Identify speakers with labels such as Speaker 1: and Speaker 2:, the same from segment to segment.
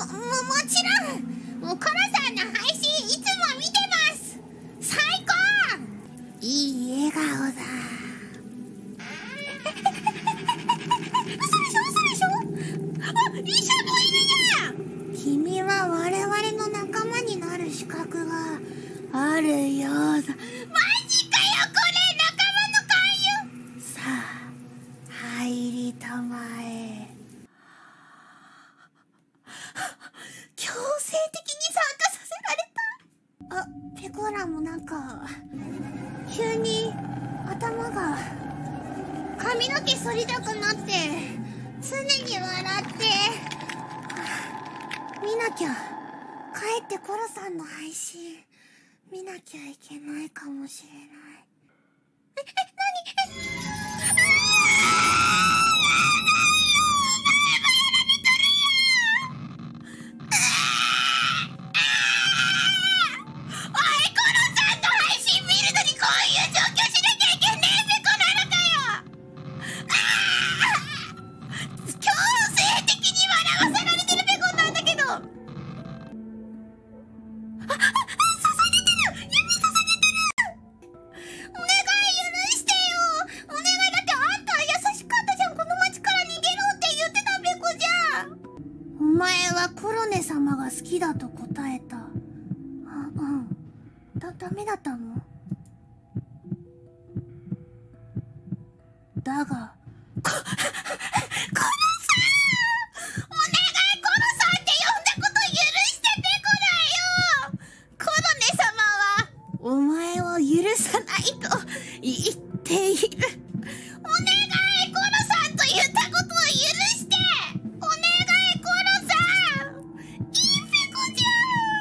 Speaker 1: ちろん。もうコロさんの配信いつも見てます。最高。いい笑顔だ。嘘でしょ。あ、医者もいるじゃん。君は我々の仲間になる資格があるようだ。マジかよ、これ仲間の勧誘。さあ入りたまえ。強制的に参加させられた。あ、ペコラもなんか急に頭が髪の毛剃りたくなって常に笑って見なきゃ。帰ってコロさんの配信見なきゃいけないかもしれない。お前はコロネ様が好きだと答えた。ダメだったの？だが、コロさん！お願い、コロさんって呼んだこと許してペコだよ！コロネ様は、お前を許さないと言っている。お願い、コロさんと言ったことを許して！お願い、コロさん！いいペコじ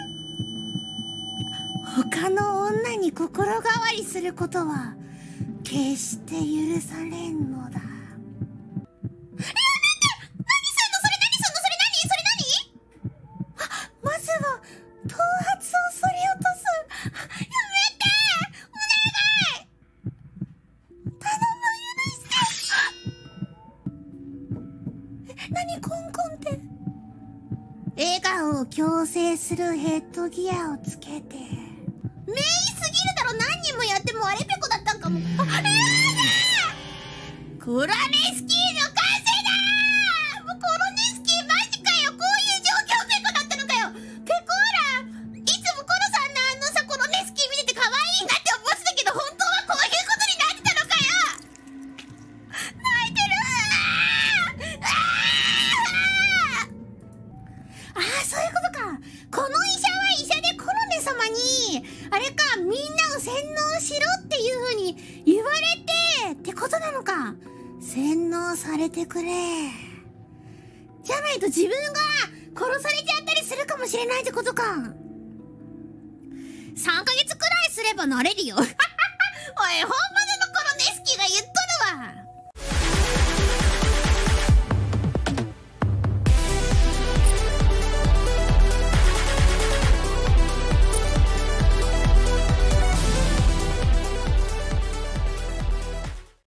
Speaker 1: ゃん！他の女に心変わりすることは決して許されんのだ。まずは頭髪を剃り落とす。やめて！お願い！頼む、許して！何コンコンって。笑顔を強制するヘッドギアをつけて。名医すぎるだろ。何人もやってもあれペコだったんかも。コロネスキーの完成だー。もうコロネスキーマジかよ。こういう状況ペコだったのかよ。ペコーラ、いつもコロさんのコロネスキー見てて可愛いなって思ってたけど、本当はこういうことになってたのかよ。泣いてるー。そういうことか。この医者は医者でコロネ様にあれか、みんなを洗脳しろっていう風に言われてってことなのか。洗脳されてくれ。じゃないと自分が殺されちゃったりするかもしれないってことか。3ヶ月くらいすればなれるよ。おい、本物